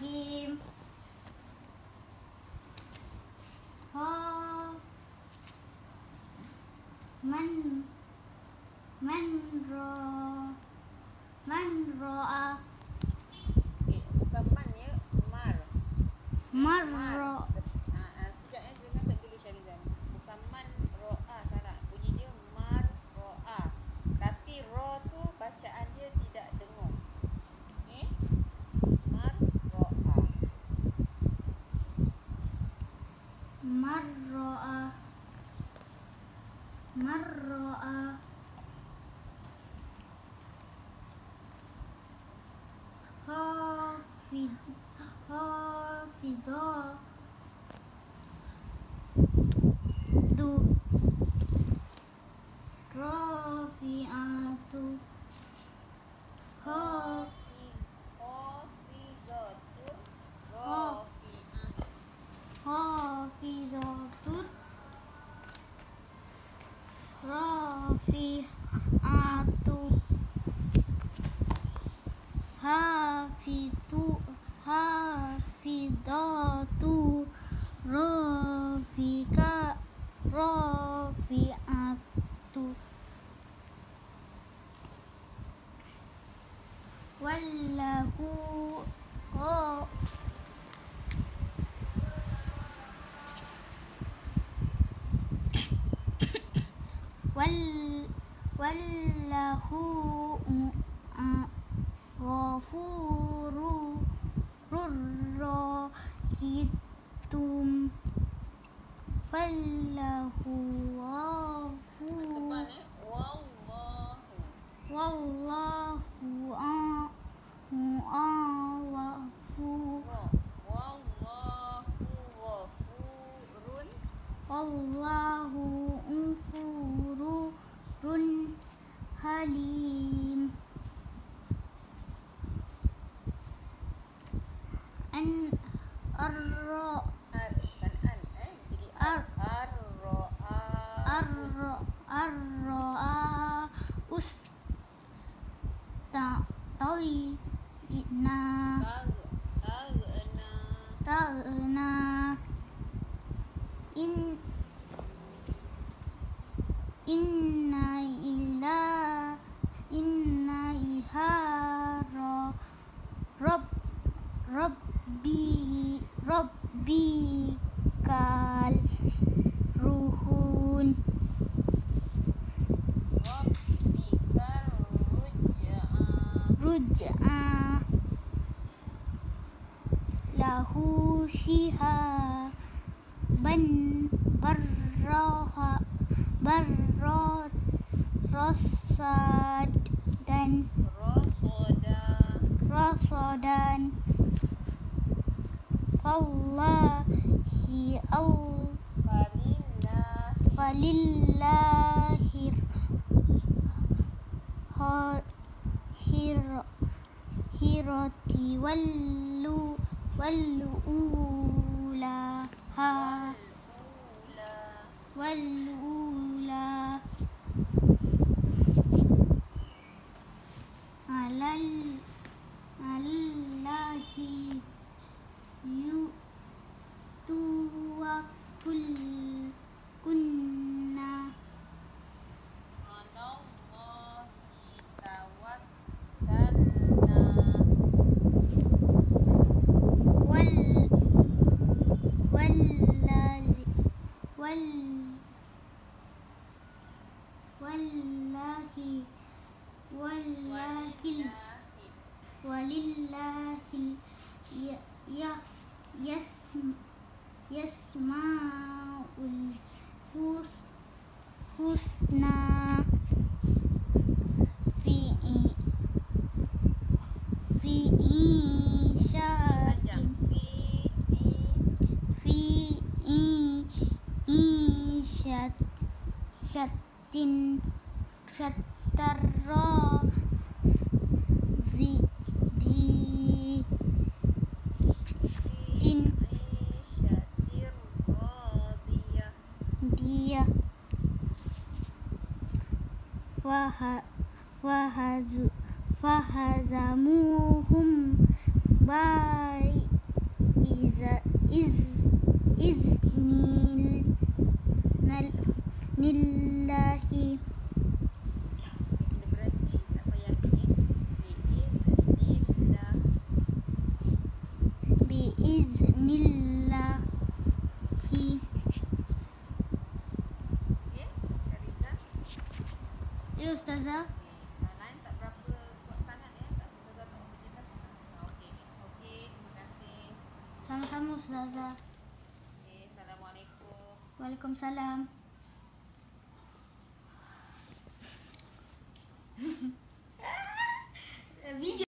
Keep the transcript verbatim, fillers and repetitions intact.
Bismillahirrahmanirrahim. Ha man man ro man ro'a Okey, bukan man ya, mar. mar Mar. ro Ha, ha, sekejap ya, dengar set dulu Syarizan. Bukan man ro'a, salah. Bunyi dia mar ro'a. Tapi ro tu bacaan dia tidak dengung. Okey? Mar ro'a. mar ro'a mar ro'a hafid hafidah tu rafi'atu ha Hafiz, hafizatun, rafi'ah. hafizatur rafi'atu hafitu hafidatu rafika rafi'atu wallahu oh wal wallahu ghafuru rahim wallahu ghafur Tebal ya. Wallahu. wallahu awafu Wa. Wallahu ghafurun. wallahu ghafurun halim an arra Ar, bukan an eh. Jadi ar. Ar. Ar-ro'a. arra arra us ta tai na Tag. Tagna. ta'na in inna ila inna iha ra rabb rabbi rabbi kal ruhun Rabbikar ruj'a. ruj'a lahu shiha ban barraha barrat rasad dan Rasoda. rasadan wallahi al Falillahi. falillahir ha- hir hirati wallu wallu ula ha Al-ula. wallu ula alal alallahi yu tuwakul kunna Alallahi tawakkalna. wal wallali wal wallahi wallahi Walillahi. walillahi ya- yas yas yasmaul hus husna fi fi Panjang. isyatin Fi. fi isyat syatin syattarra zi di tin Isyatir radiyah. dia faha fahazu fahazamuhum bai iz iznil nal nillahi Okay, bila berhenti tak payah ni. Biiznillah. biiznillahi. Okay, Khadijah. Ya Ustazah. Okey, uh, lain tak berapa kuat sangat ya. Tak Ustazah tak berapa jelas. Ah, okey. Okey, terima kasih. Sama-sama Ustazah. Okey, Assalamualaikum. Waalaikumsalam. Video